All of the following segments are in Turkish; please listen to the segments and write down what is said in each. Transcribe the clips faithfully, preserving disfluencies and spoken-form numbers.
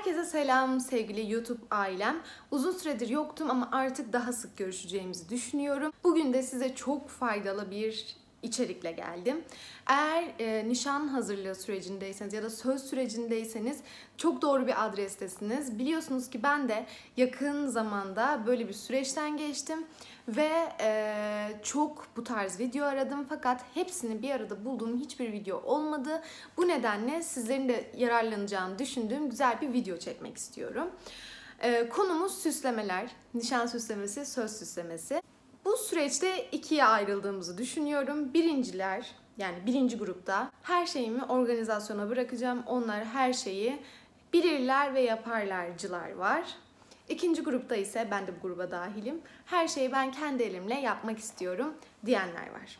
Herkese selam sevgili YouTube ailem. Uzun süredir yoktum ama artık daha sık görüşeceğimizi düşünüyorum. Bugün de size çok faydalı bir içerikle geldim. Eğer e, nişan hazırlığı sürecindeyseniz ya da söz sürecindeyseniz çok doğru bir adrestesiniz. Biliyorsunuz ki ben de yakın zamanda böyle bir süreçten geçtim ve e, çok bu tarz video aradım fakat hepsini bir arada bulduğum hiçbir video olmadı. Bu nedenle sizlerin de yararlanacağını düşündüğüm güzel bir video çekmek istiyorum. E, konumuz süslemeler, nişan süslemesi, söz süslemesi. Bu süreçte ikiye ayrıldığımızı düşünüyorum. Birinciler, yani birinci grupta her şeyimi organizasyona bırakacağım. Onlar her şeyi bilirler ve yaparlarcılar var. İkinci grupta ise ben de bu gruba dahilim. Her şeyi ben kendi elimle yapmak istiyorum diyenler var.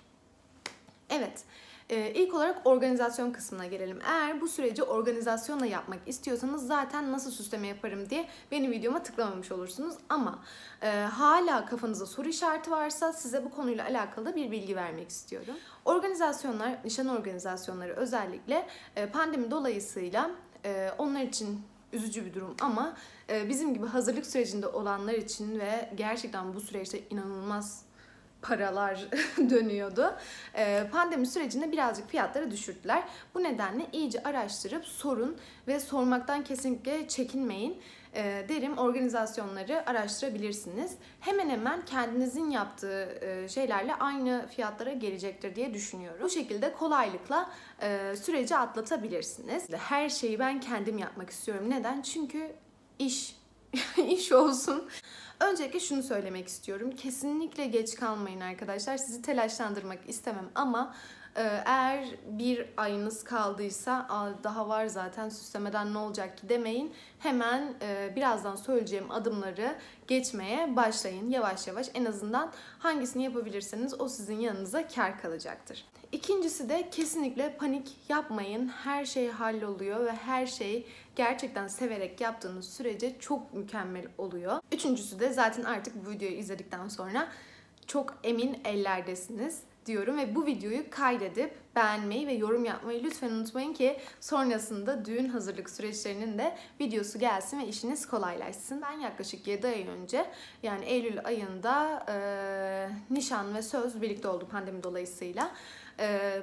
Evet. Ee, ilk olarak organizasyon kısmına gelelim. Eğer bu süreci organizasyonla yapmak istiyorsanız zaten nasıl süsleme yaparım diye benim videoma tıklamamış olursunuz. Ama e, hala kafanızda soru işareti varsa size bu konuyla alakalı bir bilgi vermek istiyorum. Organizasyonlar, nişan organizasyonları özellikle e, pandemi dolayısıyla e, onlar için üzücü bir durum ama e, bizim gibi hazırlık sürecinde olanlar için ve gerçekten bu süreçte inanılmaz paralar dönüyordu. Pandemi sürecinde birazcık fiyatları düşürdüler. Bu nedenle iyice araştırıp sorun ve sormaktan kesinlikle çekinmeyin derim. Organizasyonları araştırabilirsiniz. Hemen hemen kendinizin yaptığı şeylerle aynı fiyatlara gelecektir diye düşünüyorum. Bu şekilde kolaylıkla süreci atlatabilirsiniz. Her şeyi ben kendim yapmak istiyorum. Neden? Çünkü iş, iş olsun. Öncelikle şunu söylemek istiyorum. Kesinlikle geç kalmayın arkadaşlar. Sizi telaşlandırmak istemem ama eğer bir ayınız kaldıysa daha var zaten süslemeden ne olacak ki demeyin. Hemen birazdan söyleyeceğim adımları geçmeye başlayın. Yavaş yavaş en azından hangisini yapabilirseniz o sizin yanınıza kâr kalacaktır. İkincisi de kesinlikle panik yapmayın. Her şey halloluyor ve her şey gerçekten severek yaptığınız sürece çok mükemmel oluyor. Üçüncüsü de zaten artık bu videoyu izledikten sonra çok emin ellerdesiniz diyorum ve bu videoyu kaydedip beğenmeyi ve yorum yapmayı lütfen unutmayın ki sonrasında düğün hazırlık süreçlerinin de videosu gelsin ve işiniz kolaylaşsın. Ben yaklaşık yedi ay önce yani Eylül ayında e, nişan ve söz birlikte oldu pandemi dolayısıyla e,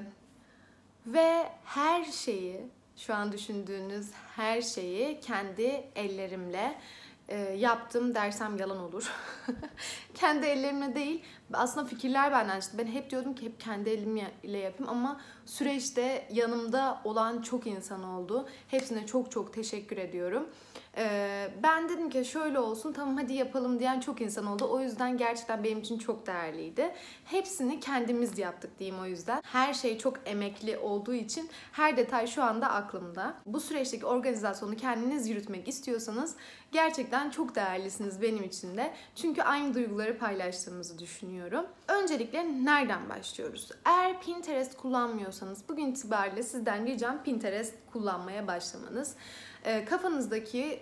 ve her şeyi şu an düşündüğünüz her şeyi kendi ellerimle e, yaptım dersem yalan olur. Kendi ellerimle değil. Aslında fikirler benden çıktı. Ben hep diyordum ki hep kendi elimle yapayım ama süreçte yanımda olan çok insan oldu. Hepsine çok çok teşekkür ediyorum. Ee, ben dedim ki şöyle olsun tamam hadi yapalım diyen çok insan oldu. O yüzden gerçekten benim için çok değerliydi. Hepsini kendimiz yaptık diyeyim o yüzden. Her şey çok emekli olduğu için her detay şu anda aklımda. Bu süreçteki organizasyonu kendiniz yürütmek istiyorsanız gerçekten çok değerlisiniz benim için de. Çünkü aynı duyguları paylaştığımızı düşünüyorum. Öncelikle nereden başlıyoruz? Eğer Pinterest kullanmıyorsanız bugün itibariyle sizden ricam Pinterest kullanmaya başlamanız. E, kafanızdaki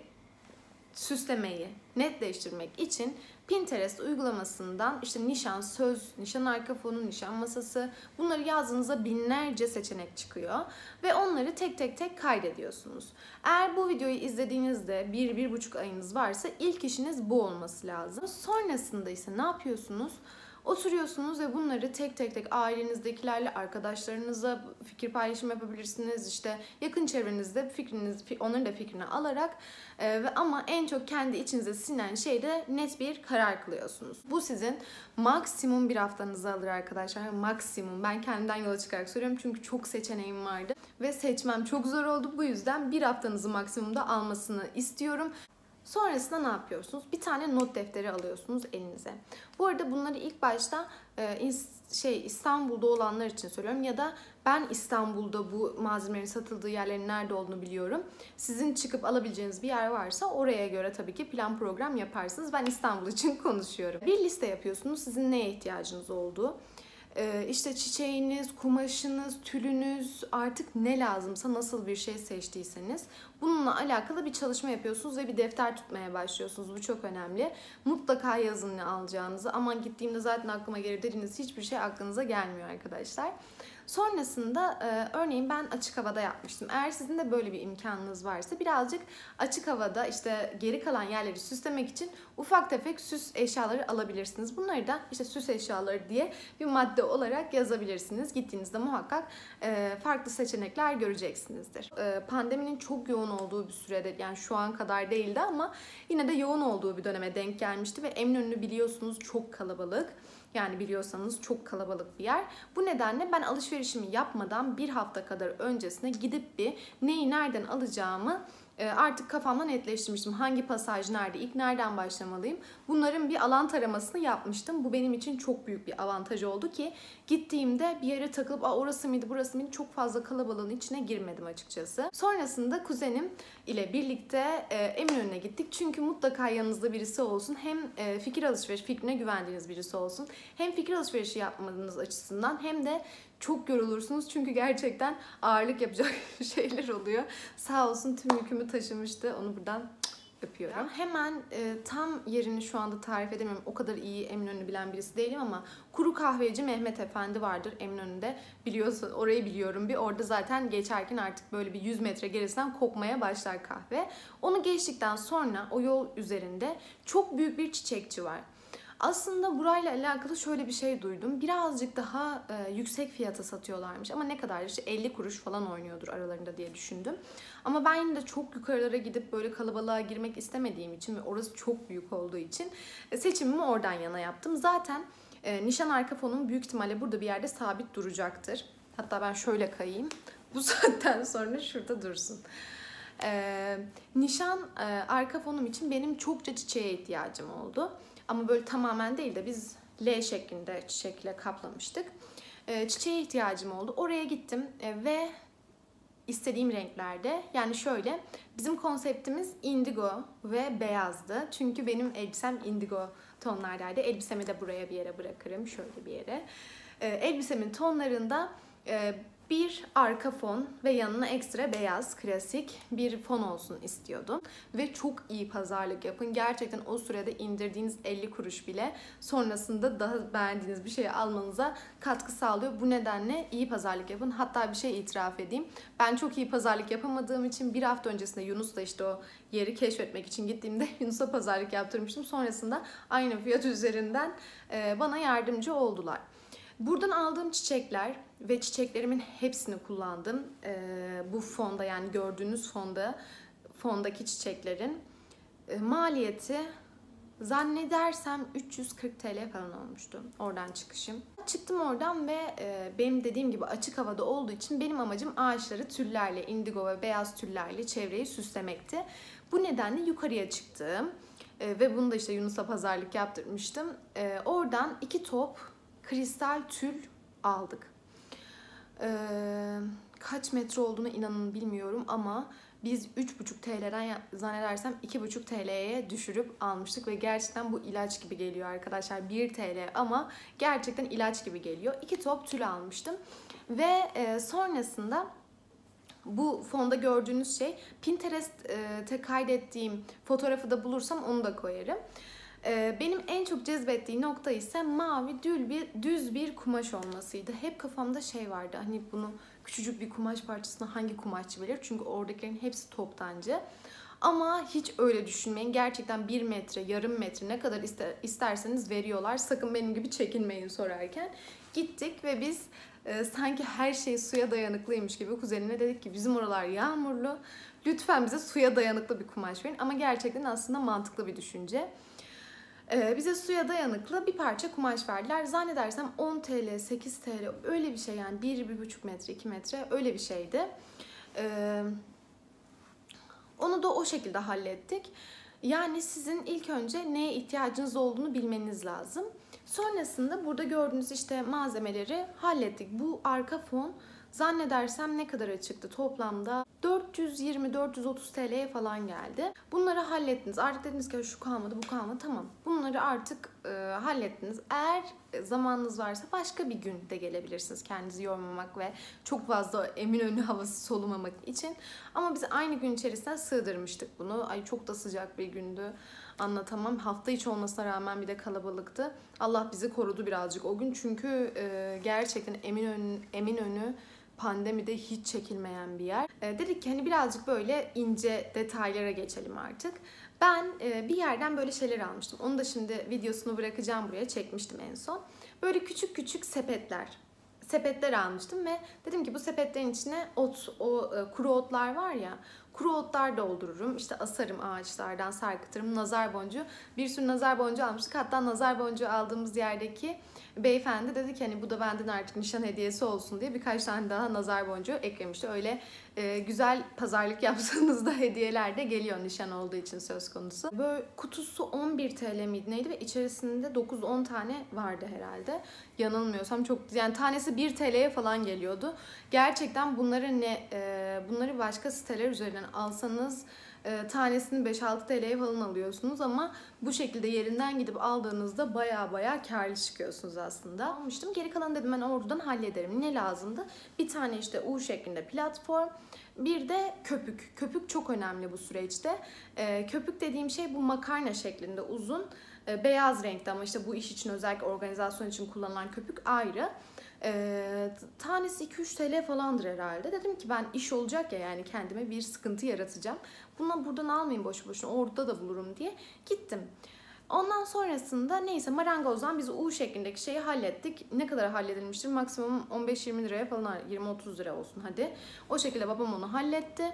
süslemeyi netleştirmek için Pinterest uygulamasından işte nişan, söz, nişan arka fonu, nişan masası bunları yazdığınızda binlerce seçenek çıkıyor ve onları tek tek tek kaydediyorsunuz. Eğer bu videoyu izlediğinizde bir, bir buçuk ayınız varsa ilk işiniz bu olması lazım. Sonrasında ise ne yapıyorsunuz? Oturuyorsunuz ve bunları tek tek tek ailenizdekilerle, arkadaşlarınızla fikir paylaşımı yapabilirsiniz. İşte yakın çevrenizde fikriniz, onların da fikrini alarak e, ve ama en çok kendi içinize sinen şeyde net bir karar kılıyorsunuz. Bu sizin maksimum bir haftanızı alır arkadaşlar. Maksimum. Ben kendimden yola çıkarak söylüyorum çünkü çok seçeneğim vardı ve seçmem çok zor oldu. Bu yüzden bir haftanızı maksimumda almasını istiyorum. Sonrasında ne yapıyorsunuz? Bir tane not defteri alıyorsunuz elinize. Bu arada bunları ilk başta e, şey İstanbul'da olanlar için söylüyorum ya da ben İstanbul'da bu malzemelerin satıldığı yerlerin nerede olduğunu biliyorum. Sizin çıkıp alabileceğiniz bir yer varsa oraya göre tabii ki plan program yaparsınız. Ben İstanbul için konuşuyorum. Bir liste yapıyorsunuz sizin neye ihtiyacınız olduğu. İşte çiçeğiniz, kumaşınız, tülünüz artık ne lazımsa nasıl bir şey seçtiyseniz bununla alakalı bir çalışma yapıyorsunuz ve bir defter tutmaya başlıyorsunuz. Bu çok önemli. Mutlaka yazın ne alacağınızı. Aman gittiğimde zaten aklıma gelir dediğiniz hiçbir şey aklınıza gelmiyor arkadaşlar. Sonrasında e, örneğin ben açık havada yapmıştım. Eğer sizin de böyle bir imkanınız varsa birazcık açık havada işte geri kalan yerleri süslemek için ufak tefek süs eşyaları alabilirsiniz. Bunları da işte süs eşyaları diye bir madde olarak yazabilirsiniz. Gittiğinizde muhakkak e, farklı seçenekler göreceksinizdir. E, pandeminin çok yoğun olduğu bir sürede, yani şu an kadar değildi ama yine de yoğun olduğu bir döneme denk gelmişti ve Eminönü biliyorsunuz çok kalabalık. Yani biliyorsanız çok kalabalık bir yer. Bu nedenle ben alışverişimi yapmadan bir hafta kadar öncesine gidip bir neyi nereden alacağımı artık kafamda netleştirmiştim. Hangi pasaj nerede, ilk nereden başlamalıyım? Bunların bir alan taramasını yapmıştım. Bu benim için çok büyük bir avantaj oldu ki gittiğimde bir yere takılıp Aa, orası mıydı burası mıydı çok fazla kalabalığın içine girmedim açıkçası. Sonrasında kuzenim ile birlikte e, Eminönü'ne gittik. Çünkü mutlaka yanınızda birisi olsun. Hem e, fikir alışveriş, fikrine güvendiğiniz birisi olsun. Hem fikir alışverişi yapmanız açısından hem de çok yorulursunuz çünkü gerçekten ağırlık yapacak şeyler oluyor. Sağ olsun tüm yükümü taşımıştı. Onu buradan öpüyorum. Hemen e, tam yerini şu anda tarif edemiyorum. O kadar iyi Eminönü'nü bilen birisi değilim ama Kuru Kahveci Mehmet Efendi vardır Eminönü'nde. Biliyorsun, orayı biliyorum bir. Orada zaten geçerken artık böyle bir yüz metre gerisinden kokmaya başlar kahve. Onu geçtikten sonra o yol üzerinde çok büyük bir çiçekçi var. Aslında burayla alakalı şöyle bir şey duydum. Birazcık daha e, yüksek fiyata satıyorlarmış ama ne kadar işte elli kuruş falan oynuyordur aralarında diye düşündüm. Ama ben yine de çok yukarılara gidip böyle kalabalığa girmek istemediğim için ve orası çok büyük olduğu için e, seçimimi oradan yana yaptım. Zaten e, nişan arka fonum büyük ihtimalle burada bir yerde sabit duracaktır. Hatta ben şöyle kayayım. Bu saatten sonra şurada dursun. E, nişan e, arka fonum için benim çokça çiçeğe ihtiyacım oldu. Ama böyle tamamen değil de biz L şeklinde çiçekle kaplamıştık. E, çiçeğe ihtiyacım oldu. Oraya gittim e, ve istediğim renklerde. Yani şöyle, bizim konseptimiz indigo ve beyazdı. Çünkü benim elbisem indigo tonlardaydı. Elbisemi de buraya bir yere bırakırım. Şöyle bir yere. E, elbisemin tonlarında e, bir arka fon ve yanına ekstra beyaz, klasik bir fon olsun istiyordum. Ve çok iyi pazarlık yapın. Gerçekten o sürede indirdiğiniz elli kuruş bile sonrasında daha beğendiğiniz bir şeyi almanıza katkı sağlıyor. Bu nedenle iyi pazarlık yapın. Hatta bir şey itiraf edeyim. Ben çok iyi pazarlık yapamadığım için bir hafta öncesinde Yunus'la işte o yeri keşfetmek için gittiğimde Yunus'a pazarlık yaptırmıştım. Sonrasında aynı fiyat üzerinden bana yardımcı oldular. Buradan aldığım çiçekler ve çiçeklerimin hepsini kullandım. Ee, bu fonda, yani gördüğünüz fonda fondaki çiçeklerin e, maliyeti zannedersem üç yüz kırk TL falan olmuştu oradan çıkışım. Çıktım oradan ve e, benim dediğim gibi açık havada olduğu için benim amacım ağaçları tüllerle, indigo ve beyaz tüllerle çevreyi süslemekti. Bu nedenle yukarıya çıktım e, ve bunu da işte Yunus'a pazarlık yaptırmıştım. E, oradan iki top kristal tül aldık. Ee, kaç metre olduğunu inanın bilmiyorum ama biz üç buçuk TL'den zannedersem iki buçuk TL'ye düşürüp almıştık ve gerçekten bu ilaç gibi geliyor arkadaşlar. bir TL ama gerçekten ilaç gibi geliyor. iki top tül almıştım ve e, sonrasında bu fonda gördüğünüz şey, Pinterest'te kaydettiğim fotoğrafı da bulursam onu da koyarım. Benim en çok cezbettiği nokta ise mavi dül bir, düz bir kumaş olmasıydı. Hep kafamda şey vardı, hani bunu küçücük bir kumaş parçasına hangi kumaşçı bilir? Çünkü oradakilerin hepsi toptancı. Ama hiç öyle düşünmeyin. Gerçekten bir metre, yarım metre ne kadar ister, isterseniz veriyorlar. Sakın benim gibi çekinmeyin sorarken. Gittik ve biz e, sanki her şey suya dayanıklıymış gibi kuzenime dedik ki bizim oralar yağmurlu. Lütfen bize suya dayanıklı bir kumaş verin. Ama gerçekten aslında mantıklı bir düşünce. Ee, bize suya dayanıklı bir parça kumaş verdiler. Zannedersem on TL, sekiz TL öyle bir şey, yani bir, bir buçuk metre, iki metre öyle bir şeydi. Ee, onu da o şekilde hallettik. Yani sizin ilk önce neye ihtiyacınız olduğunu bilmeniz lazım. Sonrasında burada gördüğünüz işte malzemeleri hallettik. Bu arka fon zannedersem ne kadar çıktı toplamda? dört yüz yirmi dört yüz otuz TL'ye falan geldi. Bunları hallettiniz. Artık dediniz ki şu kalmadı, bu kalmadı. Tamam. Bunları artık e, hallettiniz. Eğer zamanınız varsa başka bir gün de gelebilirsiniz kendinizi yormamak ve çok fazla Eminönü havası solumamak için. Ama biz aynı gün içerisinde sığdırmıştık bunu. Ay çok da sıcak bir gündü. Anlatamam. Hafta içi olmasına rağmen bir de kalabalıktı. Allah bizi korudu birazcık o gün. Çünkü e, gerçekten Eminönü, Eminönü pandemide hiç çekilmeyen bir yer. E, dedik ki hani birazcık böyle ince detaylara geçelim artık. Ben e, bir yerden böyle şeyler almıştım. Onu da şimdi videosunu bırakacağım buraya. Çekmiştim en son. Böyle küçük küçük sepetler. Sepetler almıştım ve dedim ki bu sepetlerin içine ot, o e, kuru otlar var ya, kuru otlar doldururum. İşte asarım ağaçlardan, sarkıtırım. Nazar boncuğu. Bir sürü nazar boncuğu almıştık. Hatta nazar boncuğu aldığımız yerdeki beyefendi dedi ki hani bu da benden artık nişan hediyesi olsun diye birkaç tane daha nazar boncuğu eklemişti. Öyle e, güzel pazarlık yapsanız da hediyeler de geliyor nişan olduğu için söz konusu. Böyle kutusu on bir TL miydi neydi ve içerisinde dokuz on tane vardı herhalde. Yanılmıyorsam çok, yani tanesi bir TL'ye falan geliyordu. Gerçekten bunları ne e, bunları başka siteler üzerinden alsanız e, tanesini beş altı TL'ye falan alıyorsunuz ama bu şekilde yerinden gidip aldığınızda baya baya karlı çıkıyorsunuz aslında. Almıştım. Geri kalanı dedim ben oradan hallederim. Ne lazımdı? Bir tane işte U şeklinde platform. Bir de köpük. Köpük çok önemli bu süreçte. E, köpük dediğim şey bu makarna şeklinde uzun. E, beyaz renkte ama işte bu iş için özellikle organizasyon için kullanılan köpük ayrı. E, tanesi iki üç TL falandır herhalde. Dedim ki ben iş olacak ya, yani kendime bir sıkıntı yaratacağım. Bunu buradan almayayım boşu boşuna, orada da bulurum diye gittim. Ondan sonrasında neyse marangozdan biz U şeklindeki şeyi hallettik. Ne kadar halledilmiştir? Maksimum on beş yirmi liraya falan, yirmi otuz lira olsun hadi. O şekilde babam onu halletti.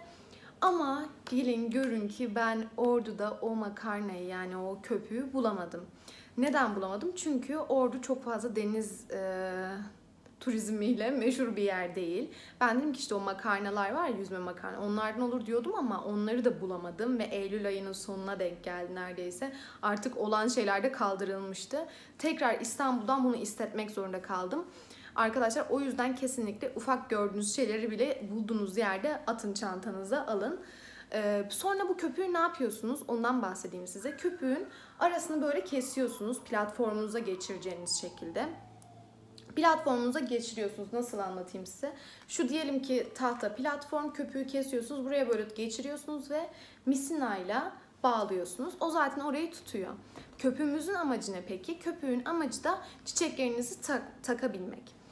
Ama gelin görün ki ben Ordu'da o makarnayı, yani o köpüğü bulamadım. Neden bulamadım? Çünkü Ordu çok fazla deniz e, turizmiyle meşhur bir yer değil. Ben dedim ki işte o makarnalar var ya, yüzme makarna, onlardan olur diyordum ama onları da bulamadım ve Eylül ayının sonuna denk geldi neredeyse. Artık olan şeyler de kaldırılmıştı. Tekrar İstanbul'dan bunu istetmek zorunda kaldım. Arkadaşlar o yüzden kesinlikle ufak gördüğünüz şeyleri bile bulduğunuz yerde atın çantanıza, alın. Ee, sonra bu köpüğü ne yapıyorsunuz? Ondan bahsedeyim size. Köpüğün arasını böyle kesiyorsunuz platformunuza geçireceğiniz şekilde. Platformunuza geçiriyorsunuz. Nasıl anlatayım size? Şu diyelim ki tahta platform, köpüğü kesiyorsunuz. Buraya böyle geçiriyorsunuz ve misinayla bağlıyorsunuz. O zaten orayı tutuyor. Köpüğümüzün amacı ne peki? Köpüğün amacı da çiçeklerinizi tak takabilmek.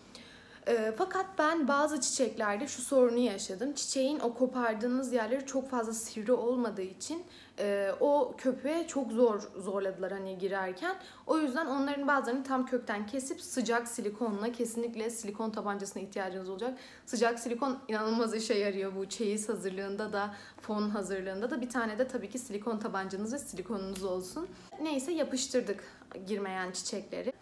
E, fakat ben bazı çiçeklerde şu sorunu yaşadım. Çiçeğin o kopardığınız yerleri çok fazla sivri olmadığı için e, o köpüğe çok zor zorladılar hani girerken. O yüzden onların bazılarını tam kökten kesip sıcak silikonla, kesinlikle silikon tabancasına ihtiyacınız olacak. Sıcak silikon inanılmaz işe yarıyor bu çeyiz hazırlığında da, fon hazırlığında da. Bir tane de tabii ki silikon tabancanız ve silikonunuz olsun. Neyse yapıştırdık girmeyen çiçekleri.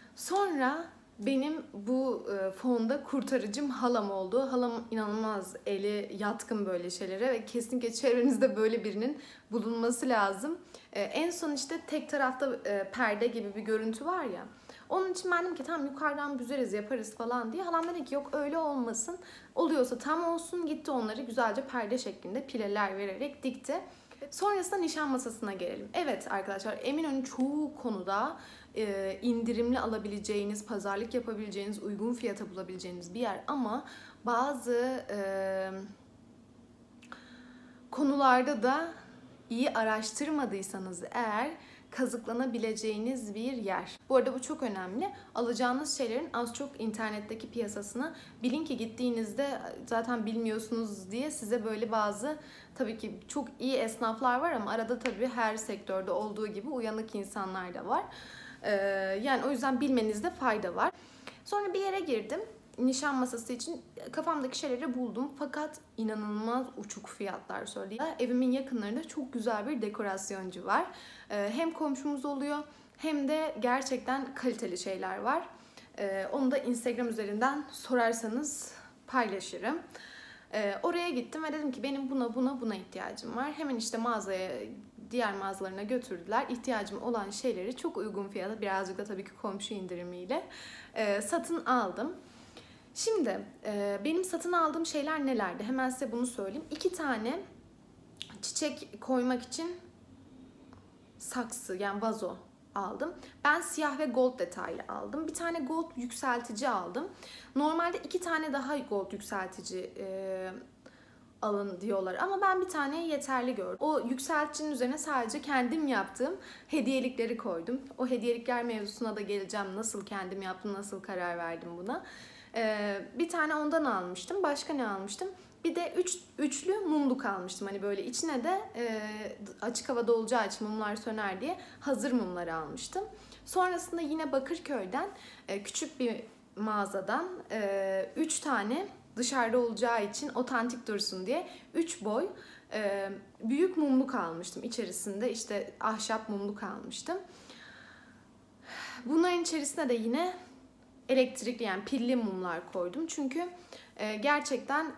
Sonra benim bu fonda kurtarıcım halam oldu. Halam inanılmaz eli yatkın böyle şeylere ve kesinlikle çevrenizde böyle birinin bulunması lazım. En son işte tek tarafta perde gibi bir görüntü var ya. Onun için ben dedim ki tamam yukarıdan büzeriz yaparız falan diye. Halam dedi ki yok öyle olmasın. Oluyorsa tam olsun. Gitti onları güzelce perde şeklinde pileler vererek dikti. Sonrasında nişan masasına gelelim. Evet arkadaşlar, Eminönü çoğu konuda e, indirimli alabileceğiniz, pazarlık yapabileceğiniz, uygun fiyata bulabileceğiniz bir yer. Ama bazı e, konularda da iyi araştırmadıysanız eğer kazıklanabileceğiniz bir yer. Bu arada bu çok önemli. Alacağınız şeylerin az çok internetteki piyasasını bilin ki gittiğinizde zaten bilmiyorsunuz diye size böyle bazı, tabii ki çok iyi esnaflar var ama arada tabii her sektörde olduğu gibi uyanık insanlar da var. Ee, yani o yüzden bilmenizde fayda var. Sonra bir yere girdim. Nişan masası için kafamdaki şeyleri buldum fakat inanılmaz uçuk fiyatlar söyleyeyim. Evimin yakınlarında çok güzel bir dekorasyoncu var. Hem komşumuz oluyor hem de gerçekten kaliteli şeyler var. Onu da Instagram üzerinden sorarsanız paylaşırım. Oraya gittim ve dedim ki benim buna buna buna ihtiyacım var. Hemen işte mağazaya, diğer mağazalarına götürdüler. İhtiyacım olan şeyleri çok uygun fiyata, birazcık da tabii ki komşu indirimiyle satın aldım. Şimdi e, benim satın aldığım şeyler nelerdi? Hemen size bunu söyleyeyim. İki tane çiçek koymak için saksı, yani vazo aldım. Ben siyah ve gold detaylı aldım. Bir tane gold yükseltici aldım. Normalde iki tane daha gold yükseltici e, alın diyorlar ama ben bir tane yeterli gördüm. O yükselticinin üzerine sadece kendim yaptığım hediyelikleri koydum. O hediyelikler mevzusuna da geleceğim. Nasıl kendim yaptım, nasıl karar verdim buna. Ee, bir tane ondan almıştım. Başka ne almıştım? Bir de üç, üçlü mumluk almıştım. Hani böyle içine de e, açık havada olacağı için mumlar söner diye hazır mumları almıştım. Sonrasında yine Bakırköy'den e, küçük bir mağazadan e, üç tane dışarıda olacağı için otantik dursun diye üç boy e, büyük mumluk almıştım. İçerisinde işte ahşap mumluk almıştım. Bunların içerisine de yine elektrikli yani pilli mumlar koydum. Çünkü e, gerçekten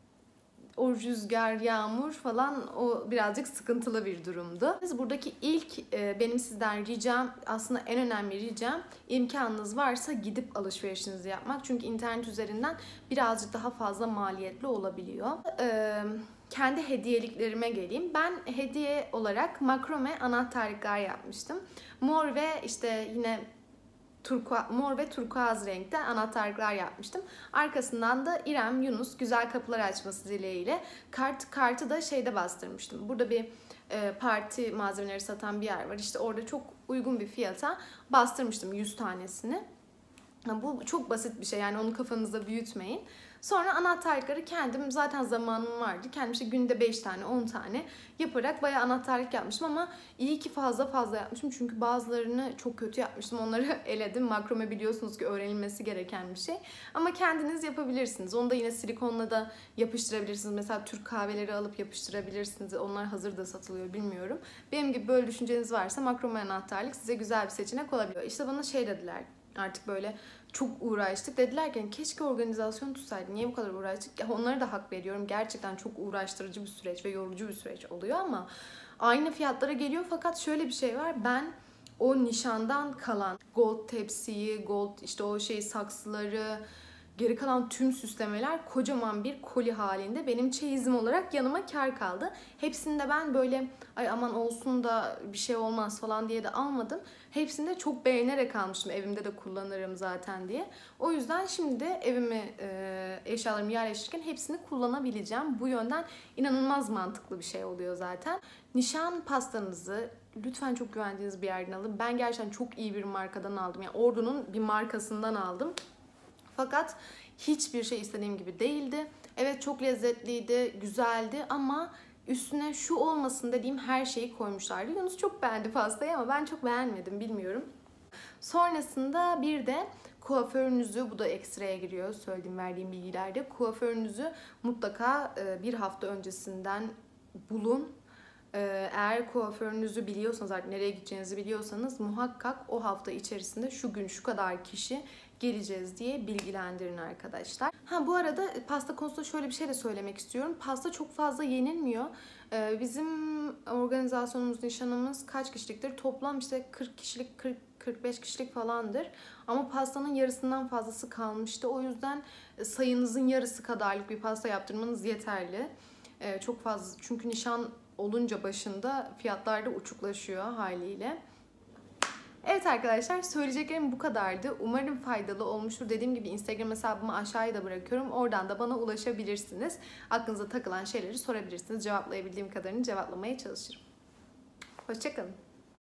o rüzgar, yağmur falan o birazcık sıkıntılı bir durumdu. Buradaki ilk e, benim sizden ricam, aslında en önemli ricam, imkanınız varsa gidip alışverişinizi yapmak. Çünkü internet üzerinden birazcık daha fazla maliyetli olabiliyor. E, kendi hediyeliklerime geleyim. Ben hediye olarak makrome anahtarlıklar yapmıştım. Mor ve işte yine Turkuaz, mor ve turkuaz renkte anahtarlıklar yapmıştım. Arkasından da İrem Yunus güzel kapılar açması dileğiyle kart kartı da şeyde bastırmıştım. Burada bir e, parti malzemeleri satan bir yer var. İşte orada çok uygun bir fiyata bastırmıştım yüz tanesini. Bu çok basit bir şey, yani onu kafanızda büyütmeyin. Sonra anahtarlıkları kendim, zaten zamanım vardı. Kendim işte günde beş tane on tane yaparak bayağı anahtarlık yapmıştım ama iyi ki fazla fazla yapmışım. Çünkü bazılarını çok kötü yapmıştım. Onları eledim. Makrome biliyorsunuz ki öğrenilmesi gereken bir şey. Ama kendiniz yapabilirsiniz. Onu da yine silikonla da yapıştırabilirsiniz. Mesela Türk kahveleri alıp yapıştırabilirsiniz. Onlar hazır da satılıyor, bilmiyorum. Benim gibi böyle düşünceniz varsa makrome anahtarlık size güzel bir seçenek olabiliyor. İşte bana şey dediler. Artık böyle çok uğraştık. Dediler ki keşke organizasyon tutsaydın. Niye bu kadar uğraştık? Ya onlara da hak veriyorum. Gerçekten çok uğraştırıcı bir süreç ve yorucu bir süreç oluyor ama aynı fiyatlara geliyor. Fakat şöyle bir şey var. Ben o nişandan kalan gold tepsiyi, gold işte o şey saksıları, geri kalan tüm süslemeler kocaman bir koli halinde benim çeyizim olarak yanıma kar kaldı. Hepsini de ben böyle ay aman olsun da bir şey olmaz falan diye de almadım. Hepsini de çok beğenerek almıştım. Evimde de kullanırım zaten diye. O yüzden şimdi de evimi, e, eşyalarımı yerleştirirken hepsini kullanabileceğim. Bu yönden inanılmaz mantıklı bir şey oluyor zaten. Nişan pastanızı lütfen çok güvendiğiniz bir yerden alın. Ben gerçekten çok iyi bir markadan aldım. Yani Ordu'nun bir markasından aldım. Fakat hiçbir şey istediğim gibi değildi. Evet çok lezzetliydi, güzeldi ama üstüne şu olmasın dediğim her şeyi koymuşlardı. Yunus çok beğendi pastayı ama ben çok beğenmedim, bilmiyorum. Sonrasında bir de kuaförünüzü, bu da ekstraya giriyor söylediğim verdiğim bilgilerde. Kuaförünüzü mutlaka bir hafta öncesinden bulun. Eğer kuaförünüzü biliyorsanız, artık nereye gideceğinizi biliyorsanız muhakkak o hafta içerisinde şu gün şu kadar kişi geleceğiz diye bilgilendirin arkadaşlar. Ha bu arada pasta konusunda şöyle bir şey de söylemek istiyorum. Pasta çok fazla yenilmiyor. Ee, bizim organizasyonumuz, nişanımız kaç kişiliktir? Toplam işte kırk kişilik, kırk kırk beş kişilik falandır. Ama pastanın yarısından fazlası kalmıştı. O yüzden sayınızın yarısı kadarlık bir pasta yaptırmanız yeterli. Ee, çok fazla, çünkü nişan olunca başında fiyatlar da uçuklaşıyor haliyle. Evet arkadaşlar, söyleyeceklerim bu kadardı. Umarım faydalı olmuştur. Dediğim gibi Instagram hesabımı aşağıya da bırakıyorum. Oradan da bana ulaşabilirsiniz. Aklınıza takılan şeyleri sorabilirsiniz. Cevaplayabildiğim kadarını cevaplamaya çalışırım. Hoşça kalın.